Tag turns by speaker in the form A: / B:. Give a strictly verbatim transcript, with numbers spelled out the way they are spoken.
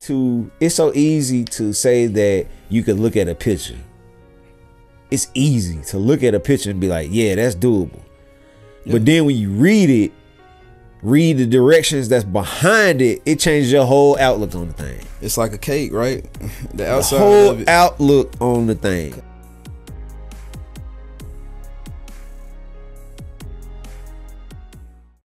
A: to it's so easy to say that you could look at a picture. It's easy to look at a picture and be like, yeah, that's doable. Yeah. But then when you read it, read the directions that's behind it, it changes your whole outlook on the thing.
B: It's like a cake, right? The outside
A: the whole
B: of it.
A: outlook on the thing.